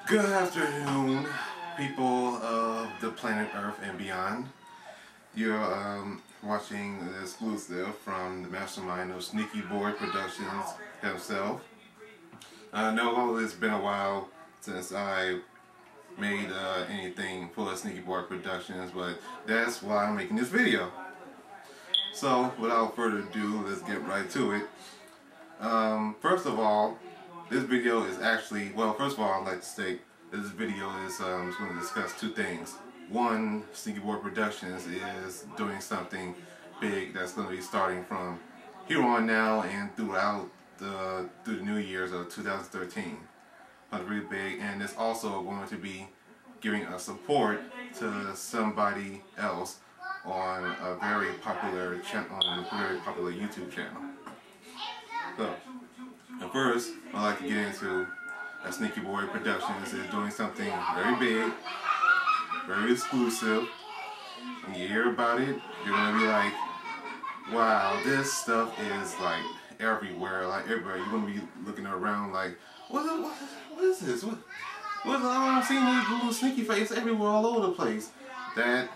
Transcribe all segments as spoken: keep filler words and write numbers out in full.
Good afternoon, people of the planet Earth and beyond. You're um, watching the exclusive from the mastermind of Sneaky Boy Productions himself. I know it's been a while since I made uh, anything for Sneaky Boy Productions, but that's why I'm making this video. So, without further ado, let's get right to it. Um, first of all, this video is actually, well, first of all, I'd like to state this video is um, going to discuss two things. One, Sneaky Boy Productions is doing something big that's going to be starting from here on now and throughout the through the New Year's of two thousand thirteen. It's really big, and it's also going to be giving a support to somebody else on a very popular channel, on a very popular YouTube channel. So, at first, I'd like to get into that Sneaky Boy Productions is doing something very big, very exclusive. When you hear about it, you're gonna be like, wow, this stuff is like everywhere, like everywhere. You're gonna be looking around like, what, what, what is this? What, what, I'm seeing this little sneaky face everywhere, all over the place. That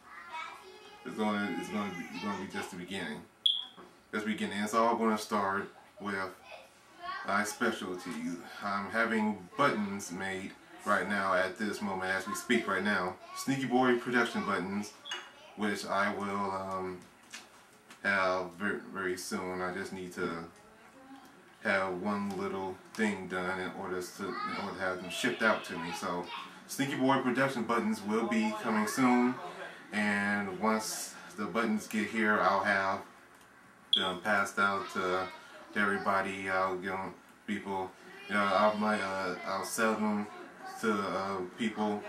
is gonna, is gonna be, gonna be just the beginning. Just the beginning. It's all gonna start with my specialty. I'm having buttons made right now at this moment as we speak right now. Sneaky Boy production buttons, which I will um, have very, very soon. I just need to have one little thing done in order to, in order to have them shipped out to me. So Sneaky Boy production buttons will be coming soon, and once the buttons get here, I'll have them passed out to to everybody. I'll give them people, you know, I might, uh, I'll sell them to uh, people,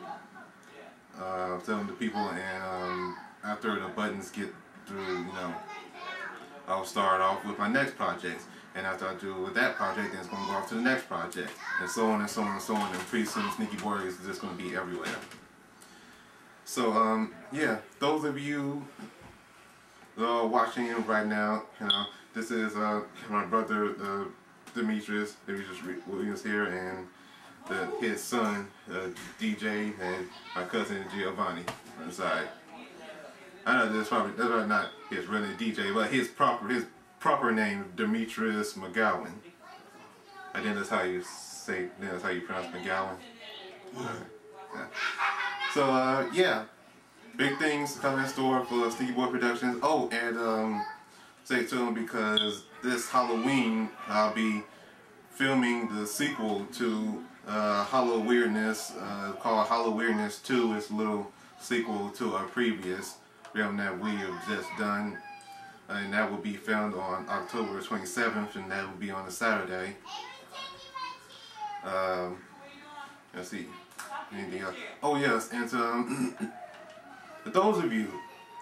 uh, sell them to people, and um, after the buttons get through, you know, I'll start off with my next project, and after I do with that project, then it's going to go off to the next project, and so on and so on and so on, and pretty soon Sneaky Boy is just going to be everywhere. So, um, yeah, those of you uh, watching right now, you know, this is uh, my brother uh, Demetrius, Demetrius Williams here, and the, his son uh, D J, and my cousin Giovanni on the side. I know that's probably that's probably not his real name D J, but his proper his proper name Demetrius McGowan. I think that's how you say, that's how you pronounce McGowan. Uh, yeah. So uh, yeah, big things coming in store for Sneaky Boy Productions. Oh, and um. Stay tuned, because this Halloween I'll be filming the sequel to uh, Hollow Weirdness, uh, called Hollow Weirdness two. It's a little sequel to our previous film that we have just done, and that will be filmed on October twenty-seventh, and that will be on a Saturday. Um, let's see, anything else? Oh yes, and um, for those of you,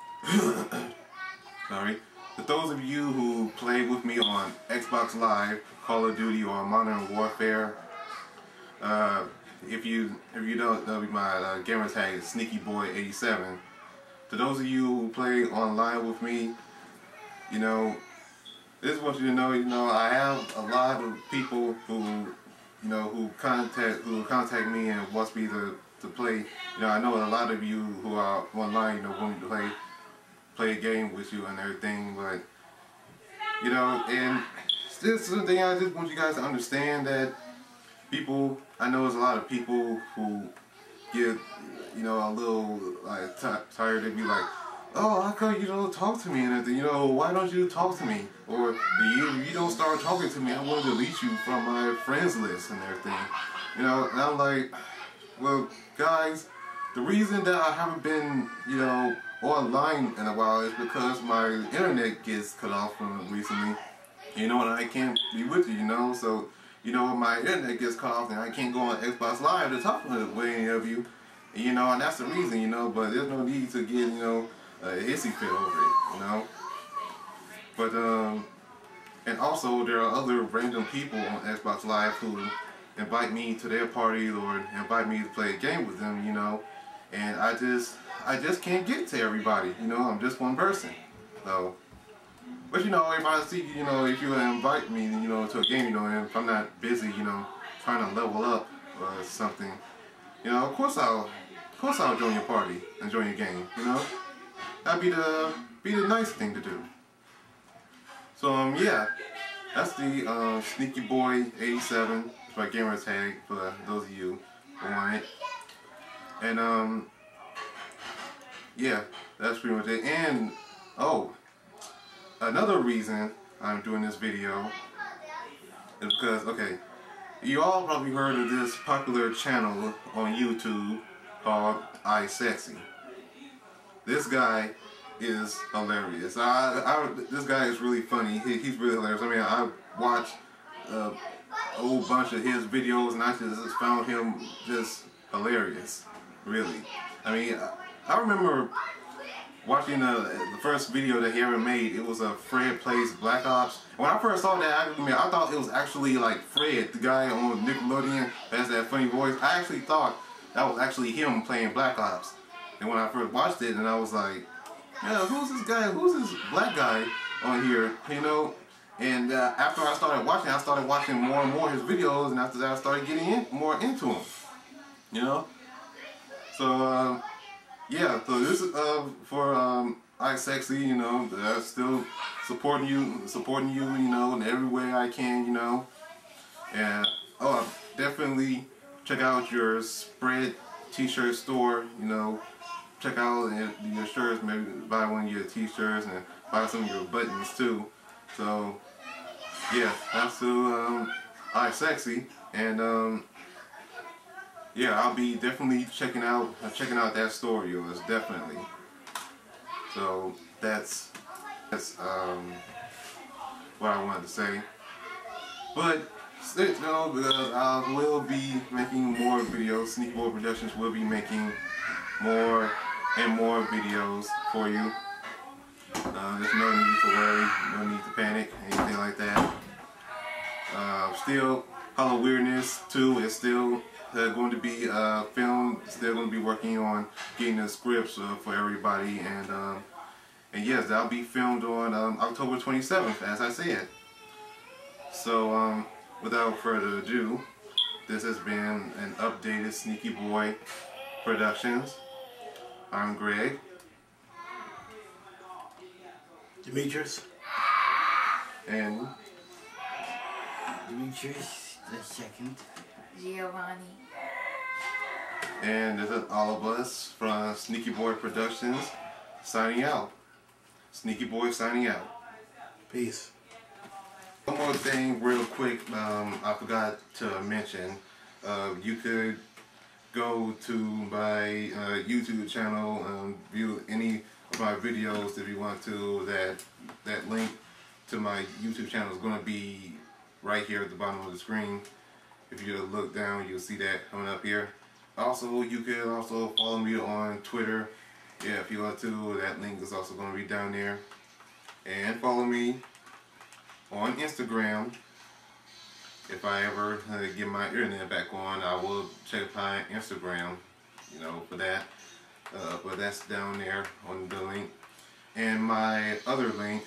sorry. For those of you who play with me on Xbox Live, Call of Duty, or Modern Warfare, uh, if you if you don't know, my uh, gamer tag is Sneaky Boy eighty-seven. To those of you who play online with me, you know, this is what you know. You know, I have a lot of people who, you know, who contact who contact me and wants me to to play. You know, I know a lot of you who are online, you know, want me to play. play a game with you and everything, but you know, and this is the thing I just want you guys to understand, that people, I know there's a lot of people who get, you know, a little like tired. They be like, oh, how come you don't talk to me and everything, you know, why don't you talk to me, or you, you don't start talking to me, I want to delete you from my friends list and everything, you know. And I'm like, well guys, the reason that I haven't been, you know, online in a while is because my internet gets cut off from recently, you know, and I can't be with you, you know. So, you know, my internet gets cut off and I can't go on Xbox Live to talk with any of you, you know, and that's the reason, you know. But there's no need to get, you know, a hissy fit over it, you know. But um, and also there are other random people on Xbox Live who invite me to their parties or invite me to play a game with them, you know, and I just I just can't get to everybody, you know. I'm just one person. So, but you know, if I see, you know, if you invite me, you know, to a game, you know, and if I'm not busy, you know, trying to level up, or something, you know, of course I'll, of course I'll join your party and join your game. You know, that'd be the be the nice thing to do. So um yeah, that's the uh, Sneaky Boy eighty-seven. It's my gamer tag for those of you who want it. And um yeah, that's pretty much it. And oh, another reason I'm doing this video is because, okay, you all probably heard of this popular channel on YouTube called isekc. This guy is hilarious. I, I, this guy is really funny. He, he's really hilarious. I mean, I watched uh, a whole bunch of his videos, and I just, just found him just hilarious. Really. I mean, I, I remember watching the, the first video that he ever made. It was a Fred Plays Black Ops. When I first saw that, I, mean, I thought it was actually like Fred, the guy on Nickelodeon that has that funny voice. I actually thought that was actually him playing Black Ops. And when I first watched it, and I was like, yeah, who's this guy? Who's this black guy on here? You know? And uh, after I started watching, I started watching more and more his videos, and after that, I started getting in, more into him. You know? So, um, yeah, so this is uh, for um, isekc, you know, uh, still supporting you, supporting you, you know, in every way I can, you know. And, oh, definitely check out your Spread t-shirt store, you know. Check out your shirts, maybe buy one of your t-shirts and buy some of your buttons too. So, yeah, that's to um, isekc, and um, yeah, I'll be definitely checking out uh, checking out that store of yours, definitely. So that's that's um, what I wanted to say. But you know, because I will be making more videos. Sneaky Boy Productions will be making more and more videos for you. Uh, there's no need to worry, no need to panic, anything like that. Uh, still, Hollow Weirdness two is still uh, going to be uh, filmed. Still going to be working on getting the scripts uh, for everybody, and um, and yes, that'll be filmed on um, October twenty-seventh, as I said. So, um, without further ado, this has been an updated Sneaky Boy Productions. I'm Greg. Demetrius. And Demetrius the second. Giovanni. And this is all of us from Sneaky Boy Productions signing out. Sneaky Boy signing out. Peace. One more thing real quick, um, I forgot to mention. Uh, you could go to my uh, YouTube channel and view any of my videos if you want to. That that link to my YouTube channel is going to be right here at the bottom of the screen. If you look down, you'll see that coming up here. Also, you can also follow me on Twitter. Yeah, if you want to, that link is also going to be down there. And follow me on Instagram. If I ever uh, get my internet back on, I will check my Instagram, you know, for that. Uh, but that's down there on the link. And my other link,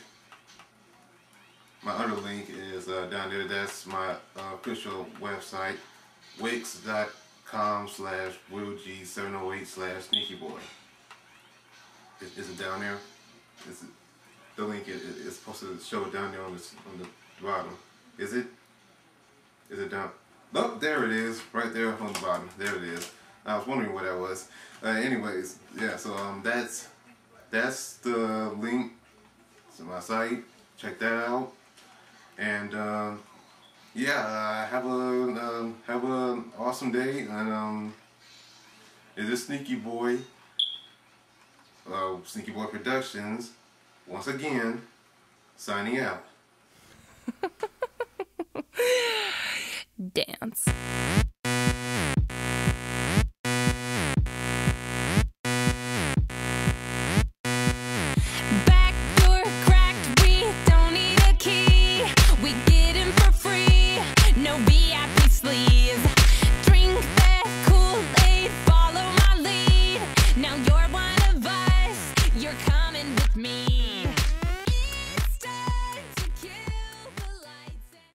my other link is uh, down there. That's my uh, official website, wix dot com slash will g seven oh eight slash sneaky boy. Is, is it down there? Is it, the link is, is supposed to show down there on the, on the bottom. Is it? Is it down? Nope, there it is, right there on the bottom. There it is. I was wondering what that was. Uh, anyways, yeah. So um, that's that's the link to my site. Check that out. And uh, yeah, uh, have a um, have an awesome day. And um, it is Sneaky Boy, uh, Sneaky Boy Productions, once again, signing out. Dance.